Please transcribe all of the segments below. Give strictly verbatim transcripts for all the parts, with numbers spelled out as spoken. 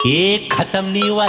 एक खत्म नहीं हुआ।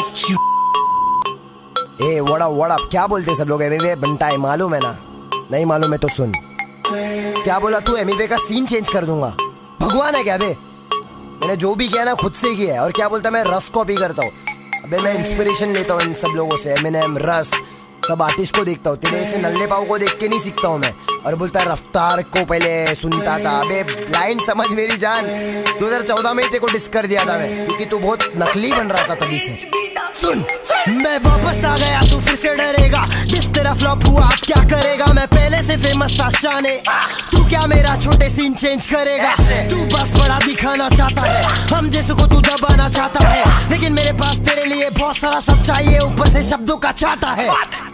ए वड़ा वड़ा क्या बोलते सब लोग? एमीवे बनता है मालूम है ना? नहीं मालूम है तो सुन। क्या बोला तू? एमीवे का सीन चेंज कर दूंगा? भगवान है क्या बे? मैंने जो भी किया ना खुद से किया है। और क्या बोलता मैं रस कॉपी करता हूँ। अबे मैं इंस्पिरेशन लेता हूँ इन सब लोगों से। एमिनेम, रस, सब आर्टिस्ट को देखता हूँ। तेरे ऐसे नल्ले पाव को देख के नहीं सीखता हूँ मैं। और बोलता है रफ्तार को पहले सुनता था। अबे लाइन समझ मेरी जान, दो हज़ार चौदह में तेरे को डिस कर दिया था मैं, क्योंकि तू बहुत नकली बन रहा था तभी से। सुन, मैं वापस आ गया, तू फिर से डरेगा। जिस तेरा फ्लॉप हुआ अब क्या करेगा? मैं पहले से फेमस था शाने, तू क्या मेरा छोटे सीन चेंज करेगा? तू बस बड़ा दिखाना चाहता है, हम जैसे को तू दबाना चाहता है। लेकिन मेरे पास तेरे लिए बहुत सारा सच्चाई है, ऊपर से शब्दों का चाटा है।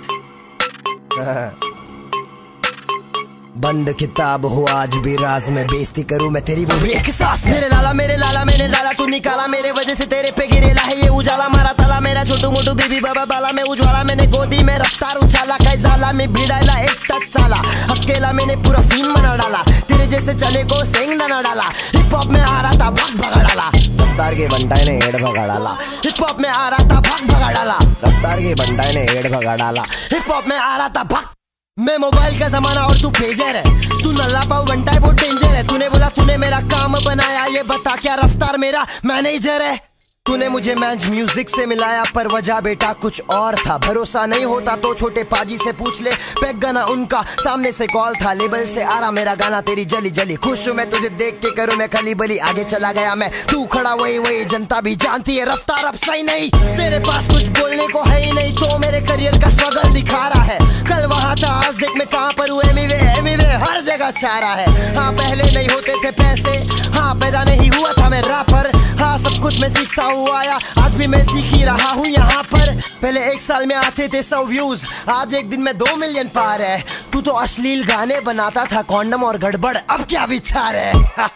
बंद किताब हो आज भी राज में, बेइज्जती करूं मैं तेरी वो भी एक सांस। मेरे लाला मेरे लाला मैंने डाला तू निकाला, मेरे वजह से तेरे पे गिरेला है ये उजाला। मारा ताला मेरा छोटू मोटू बीबी बाबा बाला में उज्वाला। मैंने गोदी में रफ्तार उछाला, कैजाला में भिड़ाला एक टच साला। अकेला मैंने पूरा सीन बना डाला, तेरे जैसे चले को सेंग ना डाला। हिप हॉप में आ रहा था भाग भगा डाला, रफ्तार के बंटाई ने हेड भगा डाला। हिप हॉप में आ रहा था भाग भगा डाला, रफ्तार के बंटाई ने हेड भगा डाला। हिप हॉप में आ रहा था भाग। मैं मोबाइल का जमाना और तू पेजर है, तू नल्ला पाव बनता है बहुत डेंजर है। तूने बोला तूने मेरा काम बनाया, ये बता क्या रफ्तार मेरा मैनेजर है? तूने मुझे मैच म्यूजिक से मिलाया, पर वजह बेटा कुछ और था। भरोसा नहीं होता तो छोटे पाजी से पूछ ले, पैक गाना उनका सामने से कॉल था। लेबल से आ रहा मेरा गाना तेरी जली जली। खुश हूँ मैं तुझे देख के, करूँ मैं खली बली। आगे चला गया मैं, तू खड़ा वही वही, जनता भी जानती है रफ्तार अब सही नहीं। तेरे पास कुछ बोलने को है ही नहीं, तो मेरे करियर का स्ट्रगल दिखा रहा है। कल वहाँ था आज देख मैं कहाँ पर हूँ। एमीवे एमीवे हर जगह छा रहा है। हाँ पहले नहीं होते थे पैसे, हाँ पैदा नहीं हुआ था मैं रैपर। हाँ सब कुछ मैं सीखता हूँ आया, आज भी मैं सीख ही रहा हूँ यहाँ पर। पहले एक साल में आते थे सौ व्यूज, आज एक दिन में दो मिलियन पार है। तू तो अश्लील गाने बनाता था, कॉन्डम और गड़बड़, अब क्या विचार है?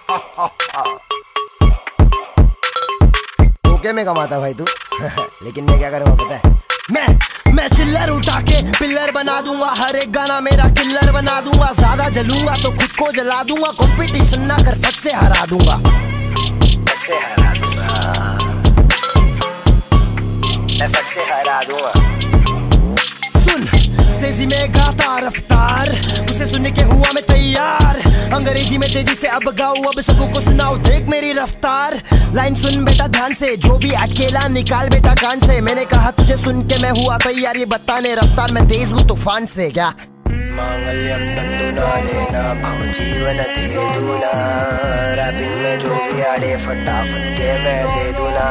ओके में कमाता भाई तू। लेकिन मैं क्या करूँगा पता है? मैं मैं चिल्लर उठा के पिल्लर बना दूंगा, हर एक गाना मेरा किल्लर बना दूंगा। ज्यादा जलूंगा तो खुद को जला दूंगा, कंपटीशन ना कर फट से हरा दूंगा, फट से हरा दूंगा, मैं फट से हरा दूंगा। सुन, तेजी में गाता रफ्तार, उसे सुनने के हुआ मैं तैयार। अंग्रेजी में तेजी से अब गाऊं, अब सबको सुनाओ देख मेरी रफ्तार। लाइन सुन बेटा ध्यान से, जो भी अकेला निकाल बेटा कान से। मैंने कहा तुझे सुन के मैं हुआ तैयार, ये बताने रफ्तार मैं तेज हूँ तूफान से। क्या मांगल्यम बंधुना लेना भव जीवन दे दूना, रैपिंग में जो भी आड़े फटाफट के मैं दे दूना।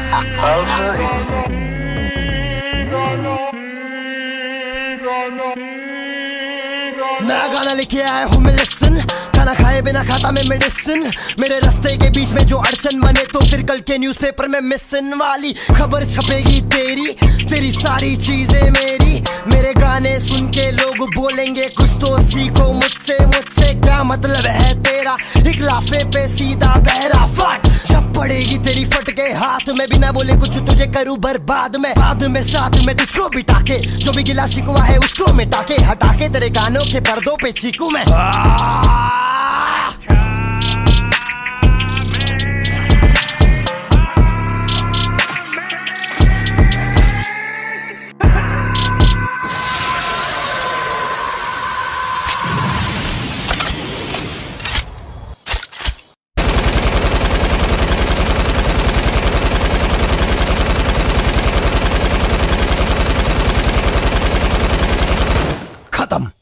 नया गाना लिखे आया हूँ मैं लिसन, खाना खाए बिना खाता मैं मेडिसिन। मेरे रास्ते के बीच में जो अड़चन बने, तो फिर कल के न्यूज़पेपर में मिसन वाली खबर छपेगी तेरी। तेरी सारी चीजें मेरी, मेरे गाने सुन के लोग बोलेंगे कुछ तो सीखो मुझसे। मुझसे क्या मतलब है तेरा, एक लाफे पे सीधा बहरा फट। जब पड़ेगी तेरी फट के हाथ में, बिना बोले कुछ तुझे करूँ बर्बाद में। बाद में साथ में तुझको बिठा के, जो भी गिला शिकवा है उसको मिटा के, हटा के तेरे कानों के पर्दों पे चीकू मैं। खत्म।